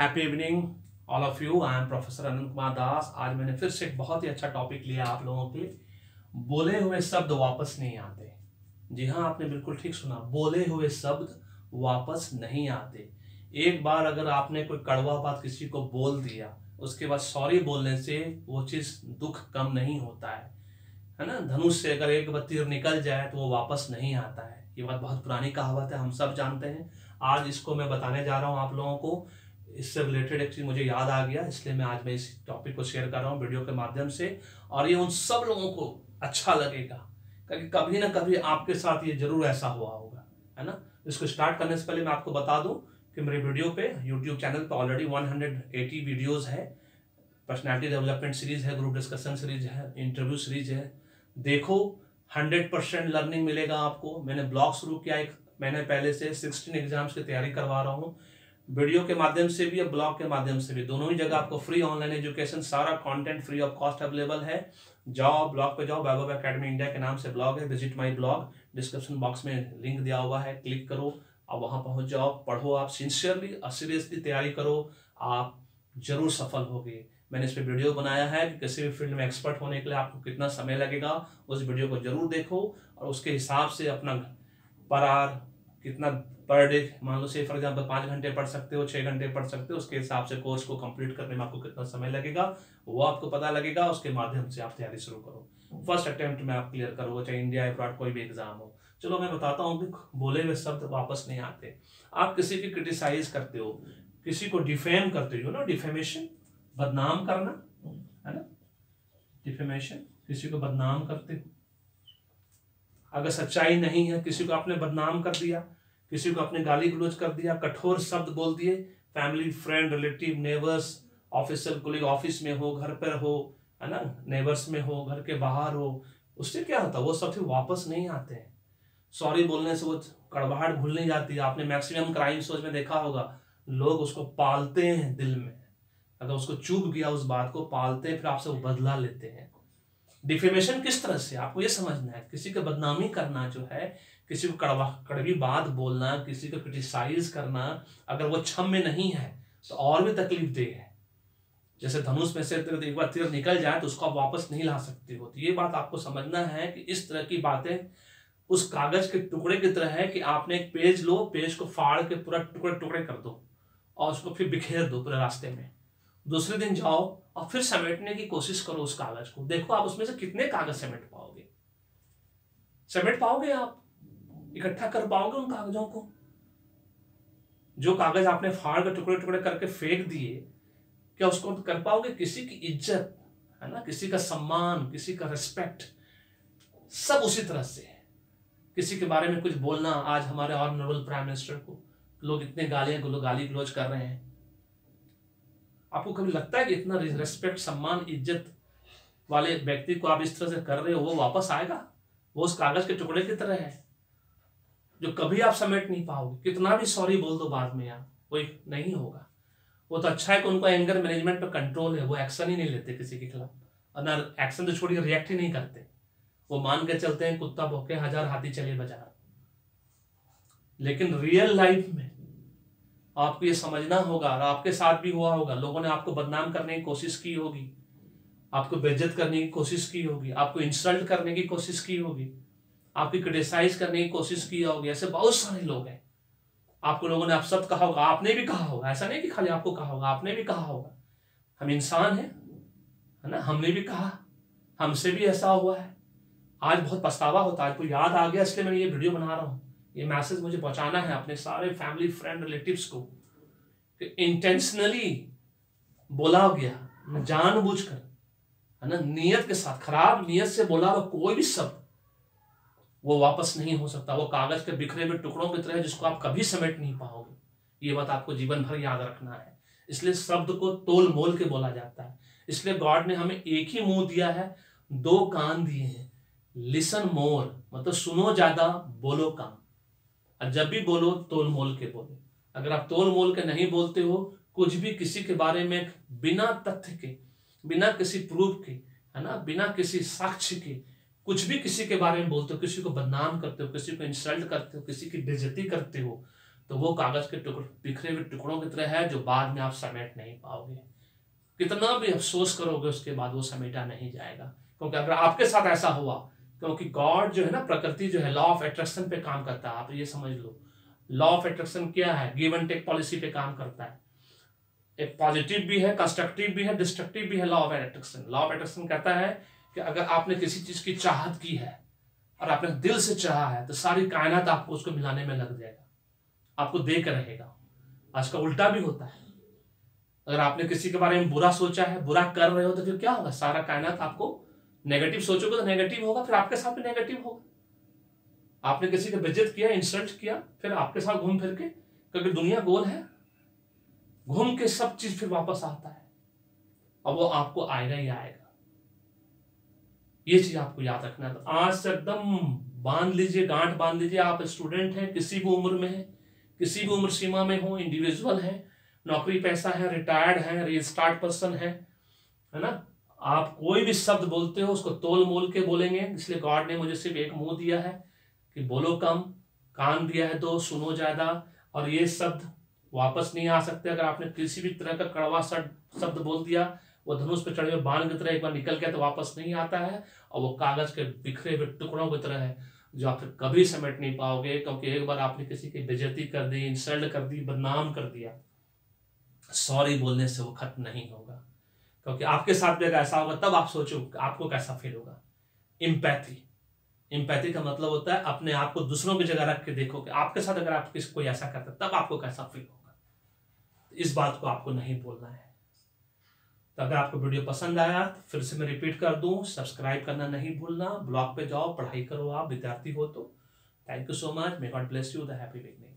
Happy evening all of you. I am professor Anant Kumar Das. आज मैंने फिर से एक बहुत ही अच्छा टॉपिक लिया आप लोगों के लिए। बोले हुए शब्द वापस नहीं आते। जी हाँ, आपने बिल्कुल ठीक सुना, बोले हुए शब्द वापस नहीं आते। एक बार अगर आपने कोई कड़वा बात किसी को बोल दिया, उसके बाद सॉरी बोलने से वो चीज दुख कम नहीं होता है ना। धनुष से अगर एक बार तीर निकल जाए तो वो वापस नहीं आता है। ये बात बहुत पुरानी कहावत है, हम सब जानते हैं। आज इसको मैं बताने जा रहा हूँ आप लोगों को। इससे रिलेटेड एक चीज मुझे याद आ गया, इसलिए मैं आज इस टॉपिक को शेयर कर रहा हूँ वीडियो के माध्यम से। और ये उन सब लोगों को अच्छा लगेगा, क्योंकि कभी ना कभी आपके साथ ये जरूर ऐसा हुआ होगा, है ना। इसको स्टार्ट करने से पहले मैं आपको बता दूं कि मेरे वीडियो पे यूट्यूब चैनल पे ऑलरेडी 180 वीडियोस है। पर्सनैलिटी डेवलपमेंट सीरीज है, ग्रुप डिस्कशन सीरीज है, इंटरव्यू सीरीज है। देखो, 100% लर्निंग मिलेगा आपको। मैंने ब्लॉग शुरू किया एक महीने पहले से, 16 एग्जाम्स की तैयारी करवा रहा हूँ, वीडियो के माध्यम से भी और ब्लॉग के माध्यम से भी। दोनों ही जगह आपको फ्री ऑनलाइन एजुकेशन, सारा content free of cost available है। जाओ ब्लॉग पे जाओ, वैभव एकेडमी इंडिया के नाम से ब्लॉग है, visit my blog. Description box में लिंक दिया हुआ है, क्लिक करो और वहां पहुंच जाओ। पढ़ो, आप सिंसियरली और सीरियसली तैयारी करो, आप जरूर सफल होगे। मैंने इस पर वीडियो बनाया है कि किसी भी फील्ड में एक्सपर्ट होने के लिए आपको कितना समय लगेगा। उस वीडियो को जरूर देखो और उसके हिसाब से अपना पर आवर कितना पर डे, मान लो से फॉर एग्जाम्पल 5 घंटे पढ़ सकते हो, 6 घंटे पढ़ सकते हो, उसके हिसाब से कोर्स को कंप्लीट करने में आपको कितना समय लगेगा वो आपको पता लगेगा। उसके माध्यम से आप तैयारी शुरू करो। फर्स्ट अटेम्प्ट में आप क्लियर करोगे, चाहे इंडिया अब्रॉड कोई भी एग्जाम हो। चलो मैं बताता हूँ कि बोले हुए शब्द वापस नहीं आते। आप किसी की क्रिटिसाइज करते हो, किसी को डिफेम करते हो ना, डिफेमेशन, बदनाम करना, है ना। डिफेमेशन, किसी को बदनाम करते हो। अगर सच्चाई नहीं है, किसी को आपने बदनाम कर दिया, किसी को आपने गाली गलौज कर दिया, कठोर शब्द बोल दिए, family, friend, relative, neighbours, officer colleague, office में हो, घर पर हो, है ना, नेबर्स में हो, घर के बाहर हो, उससे क्या होता है, वो सब फिर वापस नहीं आते हैं। सॉरी बोलने से वो कड़वाहट भूल नहीं जाती है। आपने मैक्सिमम क्राइम सोच में देखा होगा, लोग उसको पालते हैं दिल में। अगर उसको चूक गया उस बात को, पालते हैं, फिर आपसे वो बदला लेते हैं। डिफेमेशन किस तरह से, आपको ये समझना है। किसी का बदनामी करना जो है, किसी को कड़वी बात बोलना, किसी को क्रिटिसाइज करना, अगर वो क्षम्य नहीं है तो और भी तकलीफ दे है। जैसे धनुष में से एक बार तीर निकल जाए तो उसको आप वापस नहीं ला सकते हो। तो ये बात आपको समझना है कि इस तरह की बातें उस कागज के टुकड़े की तरह है कि आपने एक पेज लो, पेज को फाड़ के पूरा टुकड़े टुकड़े कर दो और उसको फिर बिखेर दो पूरे रास्ते में। दूसरे दिन जाओ और फिर समेटने की कोशिश करो उस कागज को। देखो आप उसमें से कितने कागज समेट पाओगे। समेट पाओगे, आप इकट्ठा कर पाओगे उन कागजों को। जो कागज आपने फाड़ के टुकड़े टुकड़े करके फेंक दिए, क्या उसको कर पाओगे? किसी की इज्जत, है ना, किसी का सम्मान, किसी का रिस्पेक्ट, सब उसी तरह से है। किसी के बारे में कुछ बोलना, आज हमारे ऑनरेबल प्राइम मिनिस्टर को लोग इतने गाली गलौज कर रहे हैं। आपको कभी लगता है कि इतना रिस्पेक्ट, सम्मान, इज्जत वाले व्यक्ति को आप इस तरह से कर रहे हो, वो वापस आएगा? वो उस कागज के टुकड़े की तरह है जो कभी आप समेट नहीं पाओगे। कितना भी सॉरी बोल दो बाद में, यार वो नहीं होगा। वो तो अच्छा है कि उनको एंगर मैनेजमेंट पर कंट्रोल है, वो एक्शन ही नहीं लेते किसी के खिलाफ, और ना एक्शन तो छोड़िए, रिएक्ट ही नहीं करते। वो मान के चलते हैं कुत्ता भौंके 1000 हाथी चले बाजार। लेकिन रियल लाइफ में आपको ये समझना होगा, और आपके साथ भी हुआ होगा, लोगों ने आपको बदनाम करने की कोशिश की होगी, आपको बेइज्जत करने की कोशिश की होगी, आपको इंसल्ट करने की कोशिश की होगी, आपकी क्रिटिसाइज करने की कोशिश की होगी। ऐसे बहुत सारे लोग हैं। आपको लोगों ने आप सब कहा होगा, आपने भी कहा होगा। ऐसा नहीं कि खाली आपको कहा होगा, आपने भी कहा होगा। हम इंसान हैं, है ना, हमने भी कहा, हमसे भी ऐसा हुआ है। आज बहुत पछतावा होता है, आपको याद आ गया, इसलिए मैं ये वीडियो बना रहा हूँ। ये मैसेज मुझे पहुंचाना है अपने सारे फैमिली, फ्रेंड, रिलेटिव्स को कि इंटेंशनली बोला गया, जानबूझकर, है ना, नियत के साथ, खराब नियत से बोला हुआ कोई भी शब्द वो वापस नहीं हो सकता। वो कागज के बिखरे हुए टुकड़ों की तरह है जिसको आप कभी समेट नहीं पाओगे। ये बात आपको जीवन भर याद रखना है। इसलिए शब्द को तोल मोल के बोला जाता है। इसलिए गॉड ने हमें एक ही मुंह दिया है, 2 कान दिए हैं। लिसन मोर, मतलब सुनो ज्यादा, बोलो कम। और जब भी बोलो तोल मोल के बोलो। अगर आप तोल मोल के नहीं बोलते हो, कुछ भी किसी के बारे में बिना तथ्य के, बिना किसी प्रूफ के, है ना, बिना किसी साक्ष्य के कुछ भी किसी के बारे में बोलते हो, किसी को बदनाम करते हो, किसी को इंसल्ट करते हो, किसी की बेइज्जती करते हो, तो वो कागज के टुकड़े बिखरे हुए टुकड़ों की तरह है जो बाद में आप समेट नहीं पाओगे। कितना भी अफसोस करोगे उसके बाद वो समेटा नहीं जाएगा। क्योंकि अगर आपके साथ ऐसा हुआ, क्योंकि गॉड जो है ना, प्रकृति जो है, लॉ ऑफ अट्रैक्शन पे काम करता है। आप ये समझ लो, लॉ ऑफ अट्रैक्शन क्या है? गिव एंड टेक पॉलिसी पे काम करता है। एक पॉजिटिव भी है, कंस्ट्रक्टिव भी है, डिस्ट्रक्टिव भी है law of attraction. Law of attraction कहता है कि अगर आपने किसी चीज की चाहत की है और आपने दिल से चाहा है तो सारी कायनात आपको उसको मिलाने में लग जाएगा, आपको देकर रहेगा। आज का उल्टा भी होता है। अगर आपने किसी के बारे में बुरा सोचा है, बुरा कर रहे हो, तो फिर क्या होगा? सारा कायनात आपको नेगेटिव सोचोगे तो नेगेटिव होगा, फिर आपके साथ भी नेगेटिव होगा। आपने किसी को बेइज्जत किया, इंसल्ट किया, फिर आपके साथ घूम फिर के, क्योंकि दुनिया गोल है, घूम के सब चीज फिर वापस आता है और वो आपको आएगा ही आएगा। ये चीज आपको याद रखना है। तो आज से एकदम बांध लीजिए, गांठ बांध लीजिए। आप स्टूडेंट हैं, किसी भी उम्र में है, किसी भी उम्र सीमा में हो, इंडिविजुअल है, नौकरी पैसा है, रिटायर्ड है, रीस्टार्ट पर्सन है ना, आप कोई भी शब्द बोलते हो उसको तोल मोल के बोलेंगे। इसलिए गॉड ने मुझे सिर्फ एक मुंह दिया है कि बोलो कम, कान दिया है दो, सुनो ज्यादा। और ये शब्द वापस नहीं आ सकते। अगर आपने किसी भी तरह का कड़वा शब्द बोल दिया, वो धनुष पे चढ़े हुए बाण की तरह एक बार निकल गया तो वापस नहीं आता है, और वो कागज के बिखरे हुए टुकड़ों की तरह है जो आप फिर कभी समेट नहीं पाओगे। क्योंकि एक बार आपने किसी की बेइज्जती कर दी, इंसल्ट कर दी, बदनाम कर दिया, सॉरी बोलने से वो खत्म नहीं होगा। क्योंकि आपके साथ भी अगर ऐसा होगा तब आप सोचो आपको कैसा फील होगा। इम्पैथी, इम्पैथी का मतलब होता है अपने आप को दूसरों की जगह रख के देखो कि आपके साथ अगर आप किसी कोई ऐसा करता तब आपको कैसा फील होगा। इस बात को आपको नहीं बोलना है। तो अगर आपको वीडियो पसंद आया तो फिर से मैं रिपीट कर दूं, सब्सक्राइब करना नहीं भूलना, ब्लॉग पे जाओ, पढ़ाई करो, आप विद्यार्थी हो तो। Thank you so much, may God bless you, the happy beginning.